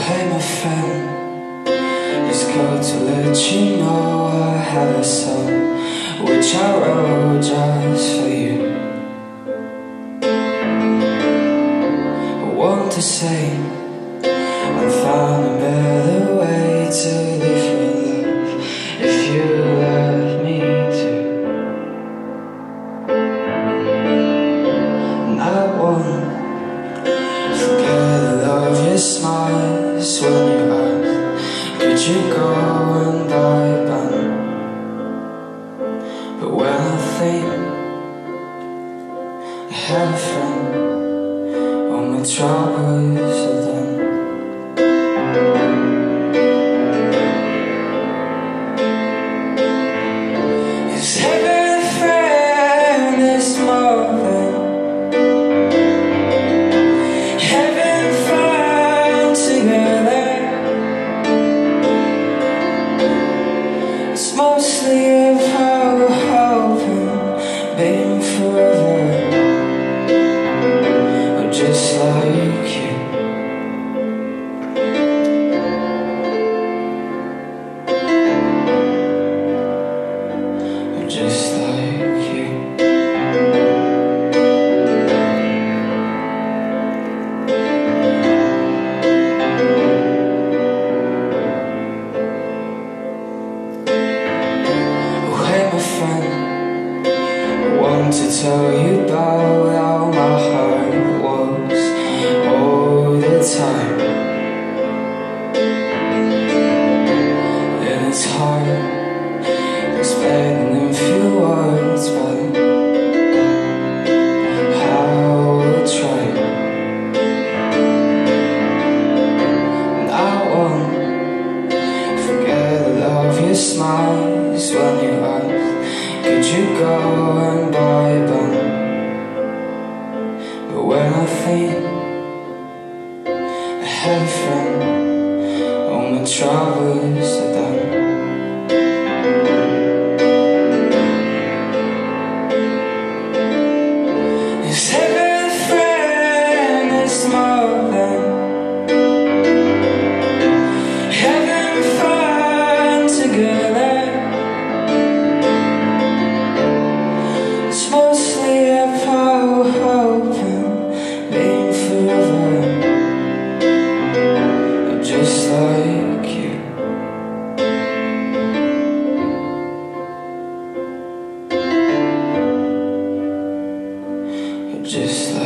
Hey my friend, just called to let you know I have a song which I wrote just for you. I want to say I found a better way to live your love if you love me too. And I won't forget the love your smiles when you ask, could you go and buy a bun? But when I think I have a friend, all my troubles are done. Is having a friend is more than having fun together. It's mostly about hoping, being forever, or just like you. Or just like you. Friend, I want to tell you about how my heart was all the time. And it's hard explaining in few words, but I'll try. And I won't forget the love your smiles when you ask, could you go and buy a bun? But when I think I have a friend, all my troubles are done. Is having a friend is more than having fun together. It's mostly about hoping, being forever, just like you. Just like